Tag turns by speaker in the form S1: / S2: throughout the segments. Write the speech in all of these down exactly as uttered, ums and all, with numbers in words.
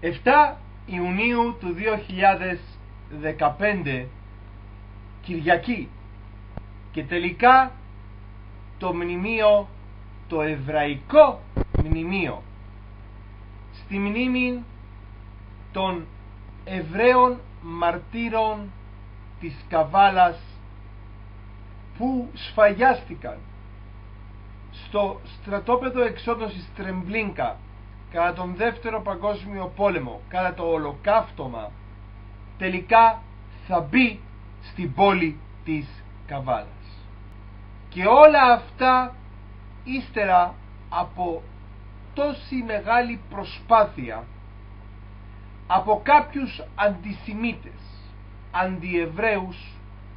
S1: επτά Ιουνίου του δύο χιλιάδες δεκαπέντε, Κυριακή, και τελικά το μνημείο, το εβραϊκό μνημείο, στη μνήμη των Εβραίων μαρτύρων της Καβάλας που σφαγιάστηκαν στο στρατόπεδο εξόντωσης Τρεμπλίνκα κατά τον δεύτερο παγκόσμιο πόλεμο, κατά το ολοκαύτωμα, τελικά θα μπει στην πόλη της Καβάλας. Και όλα αυτά ύστερα από τόση μεγάλη προσπάθεια από κάποιους αντισημίτες, αντιεβραίους,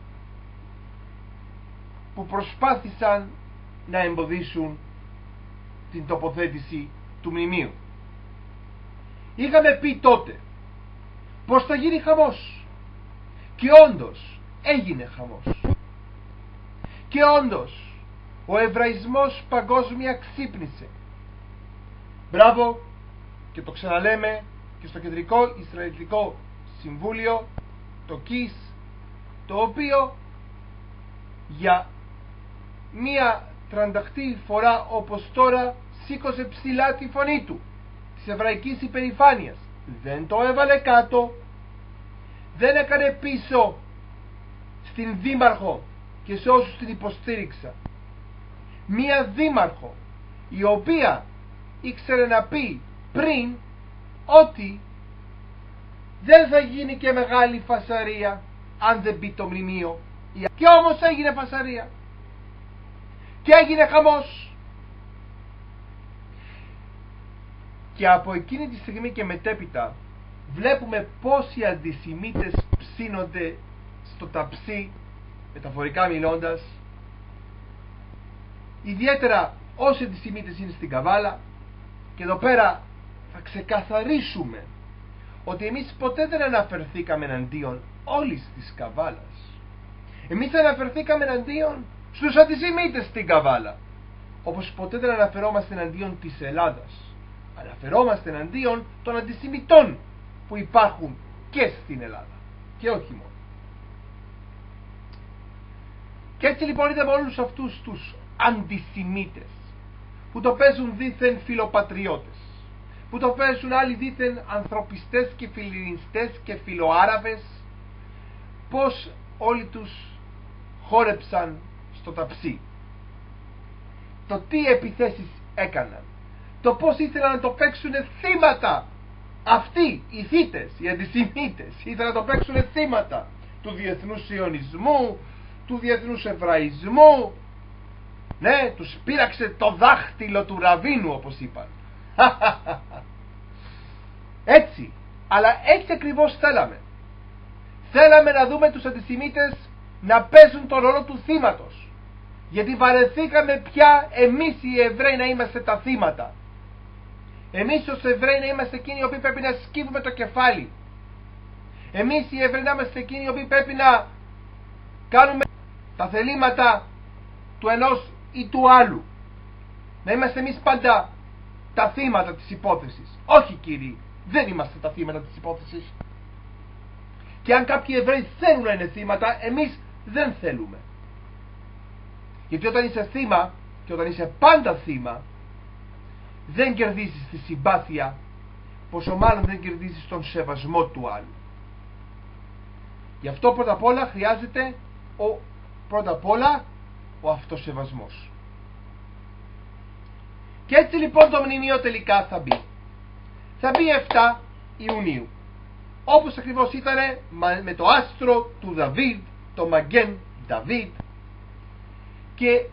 S1: που προσπάθησαν να εμποδίσουν την τοποθέτηση του μνημείου. Είχαμε πει τότε πως θα γίνει χαμός, και όντως έγινε χαμός, και όντως ο εβραϊσμός παγκόσμια ξύπνησε. Μπράβο, και το ξαναλέμε και στο Κεντρικό Ισραηλιτικό Συμβούλιο, το ΚΙΣ, το οποίο για μία τρανταχτή φορά όπως τώρα σήκωσε ψηλά τη φωνή του της εβραϊκής υπερηφάνειας. Δεν το έβαλε κάτω, δεν έκανε πίσω στην δήμαρχο και σε όσους την υποστήριξαν. Μία δήμαρχο η οποία ήξερε να πει πριν ότι δεν θα γίνει και μεγάλη φασαρία αν δεν μπει το μνημείο, και όμως έγινε φασαρία και έγινε χαμός. Και από εκείνη τη στιγμή και μετέπειτα βλέπουμε πως οι αντισημίτες ψήνονται στο ταψί, μεταφορικά μιλώντας, ιδιαίτερα όσοι αντισημίτες είναι στην Καβάλα. Και εδώ πέρα θα ξεκαθαρίσουμε ότι εμείς ποτέ δεν αναφερθήκαμε εναντίον όλης της Καβάλας. Εμείς αναφερθήκαμε εναντίον στους αντισημίτες στην Καβάλα, όπως ποτέ δεν αναφερόμαστε εναντίον της Ελλάδας. Αναφερόμαστε εναντίον των αντισημιτών που υπάρχουν και στην Ελλάδα, και όχι μόνο. Και έτσι λοιπόν είδαμε όλους αυτούς τους αντισημίτες που το παίζουν δήθεν φιλοπατριώτες, που το παίζουν άλλοι δήθεν ανθρωπιστές και φιλινιστές και φιλοάραβες, πως όλοι τους χόρεψαν στο ταψί, το τι επιθέσεις έκαναν, το πως ήθελαν να το παίξουν θύματα. Αυτοί οι θύτες, οι αντισημίτες, ήθελαν να το παίξουν θύματα του διεθνούς σιωνισμού, του διεθνούς εβραϊσμού. Ναι, τους πείραξε το δάχτυλο του Ραβίνου, όπως είπαν. Έτσι, αλλά έτσι ακριβώς θέλαμε. Θέλαμε να δούμε τους αντισημίτες να παίζουν τον ρόλο του θύματος, γιατί βαρεθήκαμε πια εμείς οι Εβραίοι να είμαστε τα θύματα. Εμείς ως Εβραίοι να είμαστε εκείνοι οι οποίοι πρέπει να σκύβουμε το κεφάλι. Εμείς οι Εβραίοι να είμαστε εκείνοι οι οποίοι πρέπει να κάνουμε τα θελήματα του ενός ή του άλλου. Να είμαστε εμείς πάντα τα θύματα της υπόθεσης. Όχι, κύριοι, δεν είμαστε τα θύματα της υπόθεσης. Και αν κάποιοι Εβραίοι θέλουν να είναι θύματα, εμείς δεν θέλουμε. Γιατί όταν είσαι θύμα, και όταν είσαι πάντα θύμα, δεν κερδίζεις τη συμπάθεια, πόσο μάλλον δεν κερδίζεις τον σεβασμό του άλλου. Γι' αυτό πρώτα απ' όλα χρειάζεται ο, πρώτα απ' όλα ο αυτοσεβασμός. Και έτσι λοιπόν το μνημείο τελικά θα μπει. Θα μπει επτά Ιουνίου, όπως ακριβώς ήταν με το άστρο του Δαβίδ, το Μαγκέν Δαβίδ. Και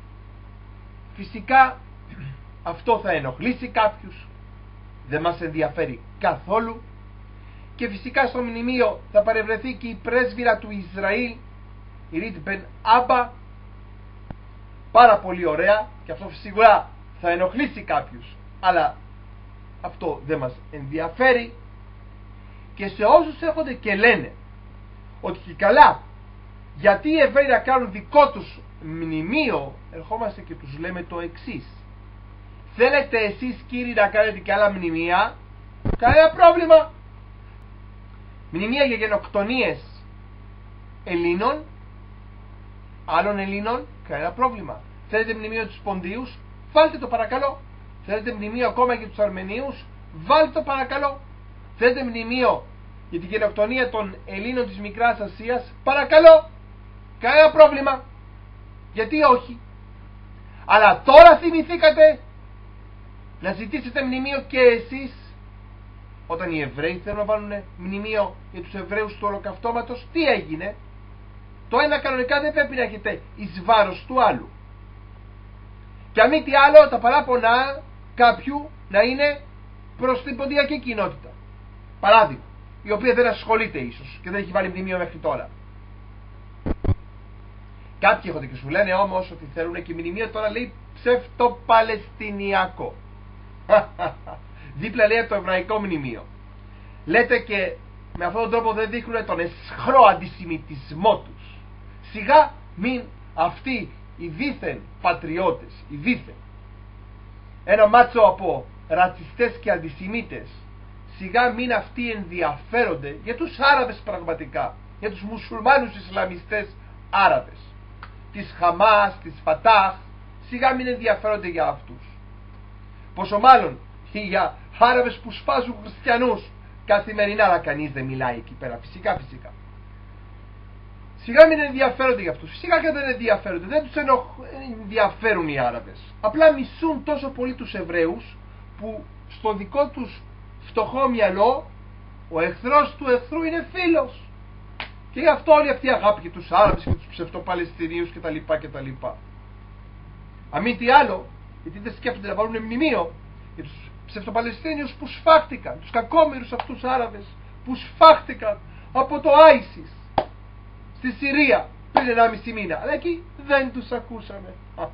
S1: φυσικά αυτό θα ενοχλήσει κάποιους, δεν μας ενδιαφέρει καθόλου. Και φυσικά στο μνημείο θα παρευρεθεί και η πρέσβυρα του Ισραήλ, η Ρίτ Μπεν Άμπα. Πάρα πολύ ωραία, και αυτό σίγουρα θα ενοχλήσει κάποιους, αλλά αυτό δεν μας ενδιαφέρει. Και σε όσους έρχονται και λένε ότι και καλά, γιατί οι Εβραίοι να κάνουν δικό τους μνημείο, ερχόμαστε και τους λέμε το εξής: θέλετε εσείς, κύριοι, να κάνετε και άλλα μνημεία? Κανένα πρόβλημα. Μνημεία για γενοκτονίες Ελλήνων, άλλων Ελλήνων, κανένα πρόβλημα. Θέλετε μνημείο τους Ποντίους, βάλτε το παρακαλώ. Θέλετε μνημείο ακόμα για τους Αρμενίους, βάλτε το παρακαλώ. Θέλετε μνημείο για την γενοκτονία των Ελλήνων της Μικράς Ασίας, παρακαλώ. Κανένα πρόβλημα. Γιατί όχι. Αλλά τώρα θυμηθήκατε να ζητήσετε μνημείο και εσείς, όταν οι Εβραίοι θέλουν να βάλουν μνημείο για τους Εβραίους του Ολοκαυτώματος. Τι έγινε? Το ένα κανονικά δεν πρέπει να έχετε εις βάρος του άλλου. Και αν μη τι άλλο, τα παράπονα κάποιου να είναι προς την ποντιακή κοινότητα, παράδειγμα, η οποία δεν ασχολείται ίσως και δεν έχει βάλει μνημείο μέχρι τώρα. Κάποιοι έρχονται και σου λένε όμως ότι θέλουν και μνημείο, τώρα λέει ψευτοπαλαιστινιακό. Δίπλα λέει το εβραϊκό μνημείο. Λέτε και με αυτόν τον τρόπο δεν δείχνουν τον εσχρό αντισημιτισμό τους. Σιγά μην αυτοί οι δίθεν πατριώτες, οι δίθεν, ένα μάτσο από ρατσιστές και αντισημίτες, σιγά μην αυτοί ενδιαφέρονται για τους Άραβες πραγματικά, για τους μουσουλμάνους Ισλαμιστές Άραβες, της Χαμάς, της Φατάχ, σιγά μην ενδιαφέρονται για αυτούς. Πόσο μάλλον για Άραβες που σπάζουν χριστιανούς καθημερινά, αλλά κανείς δεν μιλάει εκεί πέρα, φυσικά φυσικά. Σιγά μην ενδιαφέρονται για αυτούς. Φυσικά και δεν ενδιαφέρονται. Δεν τους ενδιαφέρουν οι Άραβες. Απλά μισούν τόσο πολύ τους Εβραίους που στο δικό τους φτωχό μυαλό ο εχθρός του εχθρού είναι φίλος. Και γι' αυτό όλη αυτή η αγάπη για τους Άραβες και τους ψευτοπαλαιστινίους κτλ. κτλ. Αν μη τι άλλο, γιατί δεν σκέφτονται να βάλουν μνημείο για τους ψευτοπαλαιστίνιους που σφάχτηκαν, τους κακόμοιρους αυτούς Άραβες που σφάχτηκαν από το άισις στη Συρία πριν ενάμιση μήνα, αλλά εκεί δεν τους ακούσαμε.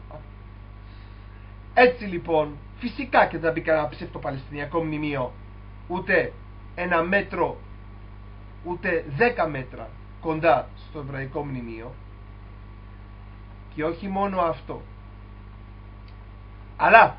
S1: Έτσι λοιπόν, φυσικά και δεν μπει κανένα ψευτοπαλαιστινιακό μνημείο, ούτε ένα μέτρο, ούτε δέκα μέτρα κοντά στο εβραϊκό μνημείο. Και όχι μόνο αυτό, αλλά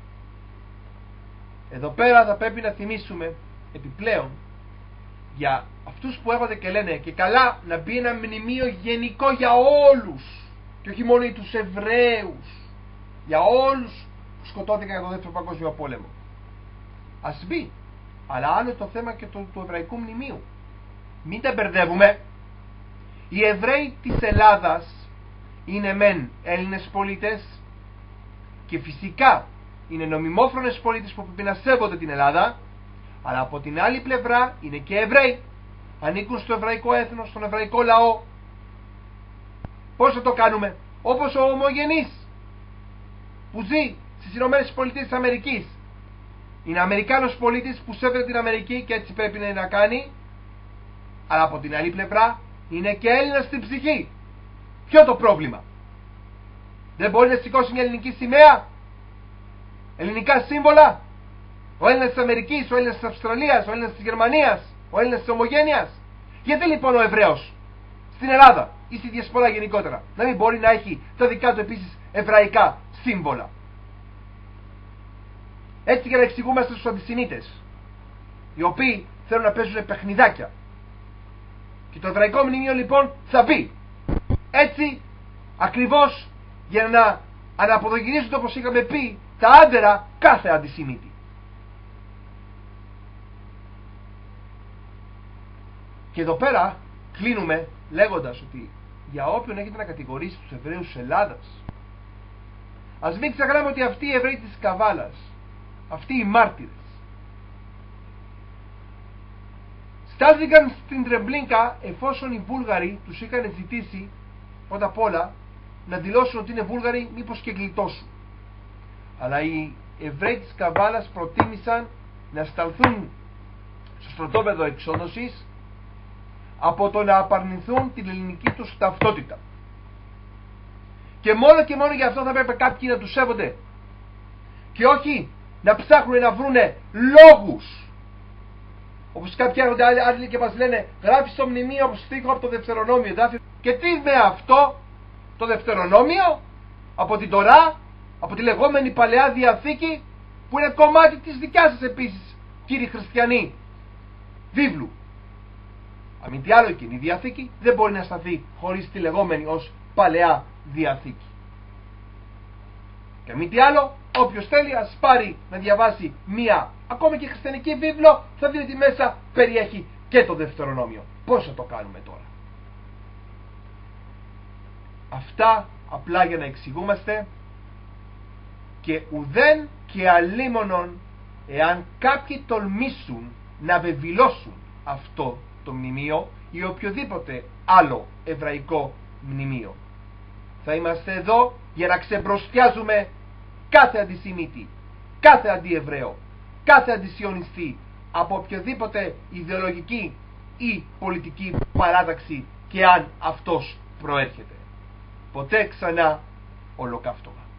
S1: εδώ πέρα θα πρέπει να θυμίσουμε επιπλέον για αυτούς που έρχονται και λένε και καλά να μπει ένα μνημείο γενικό για όλους και όχι μόνο για τους Εβραίους, για όλους που σκοτώθηκαν για τον δεύτερο παγκόσμιο πόλεμο. Ας μπει, αλλά άλλο το θέμα και το, του εβραϊκού μνημείου. Μην τα μπερδεύουμε. Οι Εβραίοι της Ελλάδας είναι μεν Έλληνες πολίτες και φυσικά είναι νομιμόφρονες πολίτες που πρέπει να σέβονται την Ελλάδα, αλλά από την άλλη πλευρά είναι και Εβραίοι, ανήκουν στο εβραϊκό έθνος, στον εβραϊκό λαό. Πώς θα το κάνουμε? Όπως ο ομογενής που ζει στις Ηνωμένες Πολιτείες της Αμερικής είναι Αμερικάνος πολίτης που σέβεται την Αμερική και έτσι πρέπει να κάνει, αλλά από την άλλη πλευρά είναι και Έλληνας στην ψυχή. Ποιο το πρόβλημα? Δεν μπορεί να σηκώσει μια ελληνική σημαία, ελληνικά σύμβολα, ο Έλληνας της Αμερικής, ο Έλληνας της Αυστραλίας, ο Έλληνας της Γερμανίας, ο Έλληνας της Ομογένειας? Γιατί λοιπόν ο Εβραίος στην Ελλάδα ή στη Διασπορά γενικότερα να μην μπορεί να έχει τα δικά του επίσης εβραϊκά σύμβολα? Έτσι για να εξηγούμαστε στους αντισημίτες, οι οποίοι θέλουν να παίζουν παιχνιδάκια. Και το εβραϊκό μνημείο λοιπόν θα μπει έτσι ακριβώς για να αναποδογυρίζονται, όπως είχαμε πει, τα άντερα κάθε αντισημίτη. Και εδώ πέρα κλείνουμε λέγοντας ότι για όποιον έχετε να κατηγορήσει τους Εβραίους της Ελλάδας, ας μην ξεχνάμε ότι αυτοί οι Εβραίοι της Καβάλας, αυτοί οι μάρτυρες, στάθηκαν στην Τρεμπλίνκα εφόσον οι Βούλγαροι τους είχαν ζητήσει πρώτα απ' όλα να δηλώσουν ότι είναι Βούλγαροι, μήπως και γλιτώσουν. Αλλά οι Εβραίοι της Καβάλας προτίμησαν να σταλθούν στο στρατόπεδο εξόδωσης από το να απαρνηθούν την ελληνική τους ταυτότητα. Και μόνο και μόνο γι' αυτό θα πρέπει κάποιοι να τους σέβονται και όχι να ψάχνουν να βρούνε λόγους, όπως κάποιοι έρχονται άλλοι και μας λένε γράφει στο μνημείο από στίχο από το Δευτερονόμιο. Και τι με αυτό το Δευτερονόμιο? Από την Τωρά, από τη λεγόμενη Παλαιά Διαθήκη, που είναι κομμάτι της δικιάς σας επίσης κύριοι χριστιανοί, βίβλου. Αν μη τι άλλο, η Καινή Διαθήκη δεν μπορεί να σταθεί χωρίς τη λεγόμενη ως Παλαιά Διαθήκη. Και μη τι άλλο, όποιος θέλει ας πάρει να διαβάσει μία ακόμα και χριστιανική βίβλο, θα δει ότι μέσα περιέχει και το Δευτερονόμιο. Πώς θα το κάνουμε τώρα? Αυτά απλά για να εξηγούμαστε, και ουδέν και αλίμονον εάν κάποιοι τολμήσουν να βεβηλώσουν αυτό το μνημείο ή οποιοδήποτε άλλο εβραϊκό μνημείο. Θα είμαστε εδώ για να ξεμπροστιάζουμε κάθε αντισημίτη, κάθε αντιεβραίο, κάθε αντισιωνιστή από οποιοδήποτε ιδεολογική ή πολιτική παράταξη και αν αυτός προέρχεται. Ποτέ ξανά ολοκαύτωμα.